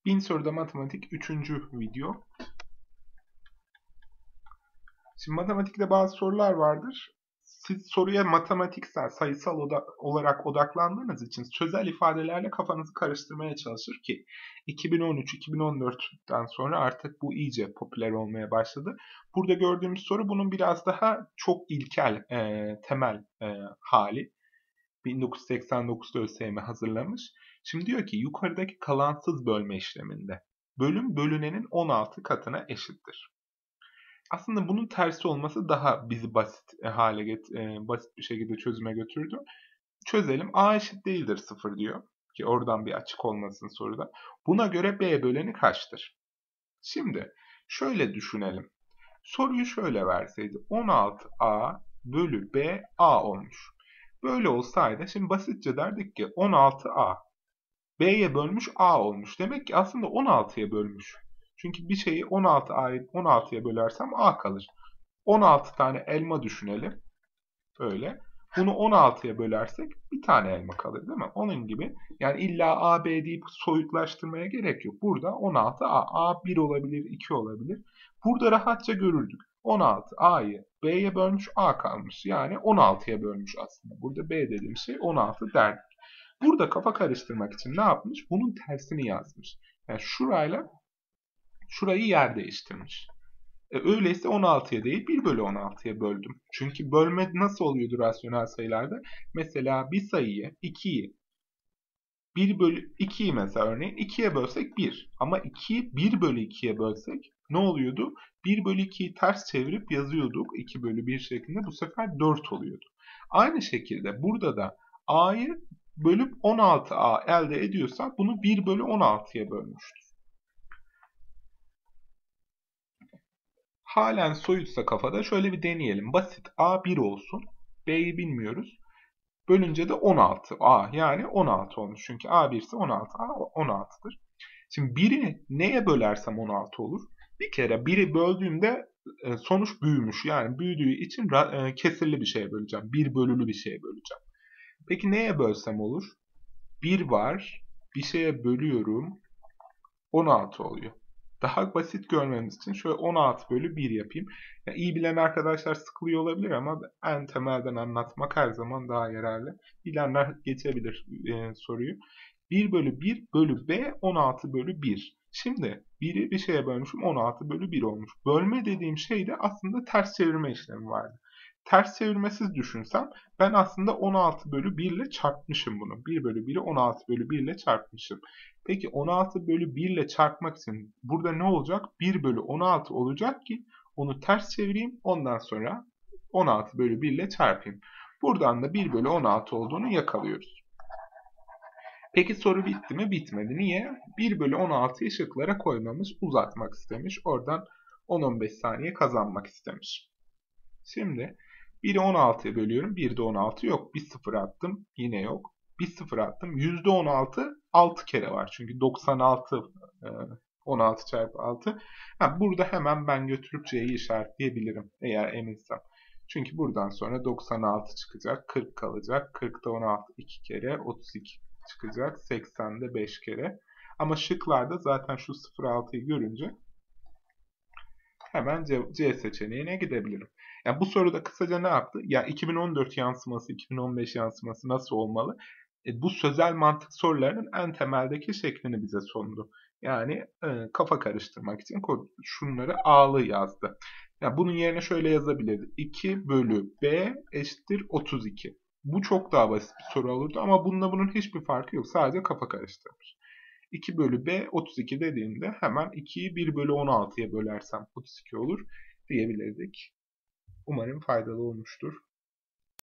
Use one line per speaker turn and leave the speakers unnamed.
1000 soruda matematik 3. video. Şimdi matematikte bazı sorular vardır. Siz soruya matematiksel, sayısal olarak odaklandığınız için sözel ifadelerle kafanızı karıştırmaya çalışır ki 2013-2014'ten sonra artık bu iyice popüler olmaya başladı. Burada gördüğümüz soru bunun biraz daha çok ilkel, temel hali. 1989'da ÖSYM hazırlamış. Şimdi diyor ki yukarıdaki kalansız bölme işleminde bölüm bölünenin 16 katına eşittir. Aslında bunun tersi olması daha bizi basit bir şekilde çözüme götürdü. Çözelim. A eşit değildir 0 diyor. Ki oradan bir açık olmasın soruda. Buna göre B böleni kaçtır? Şimdi şöyle düşünelim. Soruyu şöyle verseydi. 16A bölü B A olmuş. Böyle olsaydı şimdi basitçe derdik ki 16A B'ye bölmüş A olmuş. Demek ki aslında 16'ya bölmüş. Çünkü bir şeyi 16'ya bölersem A kalır. 16 tane elma düşünelim. Böyle. Bunu 16'ya bölersek bir tane elma kalır değil mi? Onun gibi. Yani illa A, B deyip soyutlaştırmaya gerek yok. Burada 16A. A 1 olabilir, 2 olabilir. Burada rahatça görürdük. 16 A'yı B'ye bölmüş, A kalmış. Yani 16'ya bölmüş aslında. Burada B dediğim şey 16 derdik. Burada kafa karıştırmak için ne yapmış? Bunun tersini yazmış. Yani şurayı yer değiştirmiş. Öyleyse 16'ya değil 1 bölü 16'ya böldüm. Çünkü bölme nasıl oluyordu rasyonel sayılarda? Mesela bir sayıyı 1 bölü 2'yi mesela örneğin 2'ye bölsek 1. Ama 2'yi 1 bölü 2'ye bölsek ne oluyordu? 1 bölü 2'yi ters çevirip yazıyorduk 2 bölü 1 şeklinde. Bu sefer 4 oluyordu. Aynı şekilde burada da A'yı bölüp 16A elde ediyorsak bunu 1 bölü 16'ya bölmüştür. Halen soyutsa kafada şöyle bir deneyelim. Basit A 1 olsun. B'yi bilmiyoruz. Bölünce de 16A yani 16 olmuş. Çünkü A 1 ise 16 A 16'dır. Şimdi 1'i neye bölersem 16 olur? Bir kere 1'i böldüğümde sonuç büyümüş. Yani büyüdüğü için kesirli bir şeye böleceğim. 1 bölülü bir şeye böleceğim. Peki neye bölsem olur? 1 var. Bir şeye bölüyorum. 16 oluyor. Daha basit görmemiz için şöyle 16 bölü 1 yapayım. Yani iyi bilen arkadaşlar sıkılıyor olabilir ama en temelden anlatmak her zaman daha yararlı. Bilenler geçebilir soruyu. 1 bölü 1 bölü B 16 bölü 1. Şimdi 1'i bir şeye bölmüşüm 16 bölü 1 olmuş. Bölme dediğim şeyde aslında ters çevirme işlemi vardı. Ters çevirmesiz düşünsem ben aslında 16 bölü 1 ile çarpmışım bunu. 1 bölü 1'i 16 bölü 1 ile çarpmışım. Peki 16 bölü 1 ile çarpmak için burada ne olacak? 1 bölü 16 olacak ki onu ters çevireyim. Ondan sonra 16 bölü 1 ile çarpayım. Buradan da 1 bölü 16 olduğunu yakalıyoruz. Peki soru bitti mi? Bitmedi. Niye? 1 bölü 16'yı şıklara koymamış, uzatmak istemiş. Oradan 10-15 saniye kazanmak istemiş. Şimdi 1'i 16'ya bölüyorum. 1'de 16 yok. Bir 0 attım. Yine yok. Bir 0 attım. %16 6 kere var. Çünkü 96 16 çarpı 6. Burada hemen ben götürüp C'yi işaretleyebilirim. Eğer eminsem. Çünkü buradan sonra 96 çıkacak. 40 kalacak. 40'da 16 2 kere. 32 çıkacak. 80'de 5 kere. Ama şıklarda zaten şu 0,6'yı görünce hemen C seçeneğine gidebilirim. Yani bu soruda kısaca ne yaptı? Ya 2014 yansıması, 2015 yansıması nasıl olmalı? Bu sözel mantık sorularının en temeldeki şeklini bize sundu. Yani kafa karıştırmak için şunları A'lı yazdı. Yani bunun yerine şöyle yazabilirdi. 2 bölü B eşittir 32. Bu çok daha basit bir soru olurdu ama bunun hiçbir farkı yok. Sadece kafa karıştırmış. 2 bölü B 32 dediğimde hemen 2'yi 1 bölü 16'ya bölersem 32 olur diyebilirdik. Umarım faydalı olmuştur.